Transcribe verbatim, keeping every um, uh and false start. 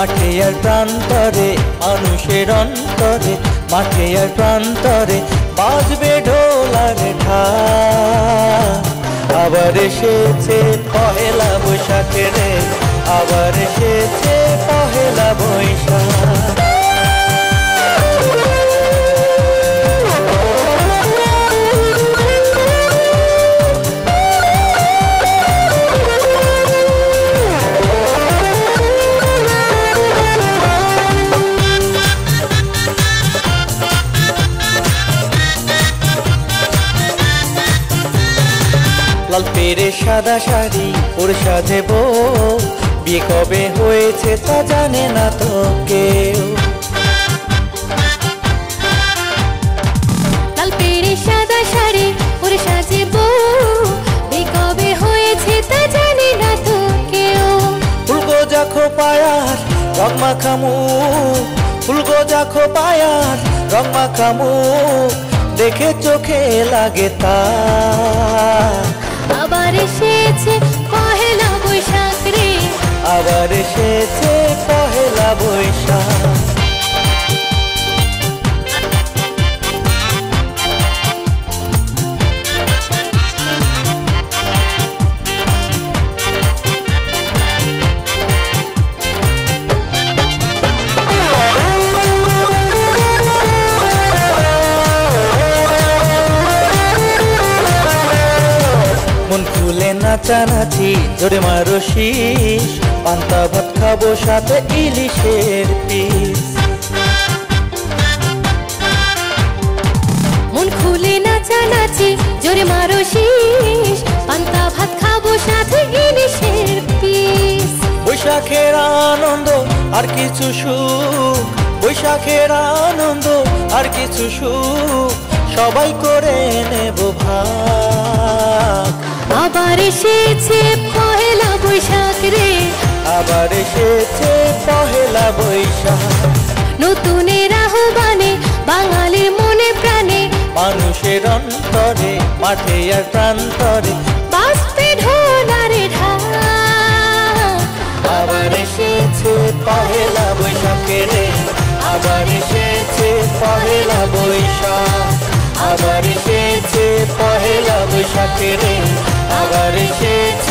মাঠে আর প্রান্তরে মানুষের অন্তরে, মাঠে আর প্রান্তরে বাজবে ঢোল আর ঢাক। আবার এসেছে পহেলা বৈশাখ রে, আবার এসেছে পহেলা বৈশাখ। লাল পেরে সাদা শাড়ি ওর সাজেব, বিয়ে কবে হয়েছে তা জানে না তো কেউ। লাল পেরে সাদা শাড়ি ওর সাজেব, বিয়ে কবে হয়েছে তা জানে না তো কেউ। ফুলগো জাখো পায়ার রং মাখামু, ফুলগো জাখো পায়ার রং মাখামু, দেখে চোখে লাগে তা। আবার এসেছে পহেলা বৈশাখ রে, আবার এসেছে পহেলা বৈশাখ। মন খুলে নাচানাচি জোরে মারো শীষ, পান্তা ভাত খাবো সাথে ইলিশের পিস। মন খুলে নাচানাচি জোরে মারো শীষ, পান্তা ভাত খাবো সাথে ইলিশের পিস। বৈশাখের আনন্দ আর কিছু সুখ, বৈশাখের আনন্দ আর কিছু সুখ, সবাই করে নেব ভাগ। আবার এসেছে পহেলা বৈশাখ রে, আবার এসেছে পহেলা বৈশাখ। নতুনের আহ্বানে বাঙালির মনে প্রাণে, মানুষের অন্তরে মাঠে আর প্রান্তরে বাজবে ঢোল আর ঢাক। আবার এসেছে পহেলা বৈশাখ রে, আবার এসেছে পহেলা বৈশাখ। আবার এসেছে পহেলা বৈশাখ রে, আবার এসেছে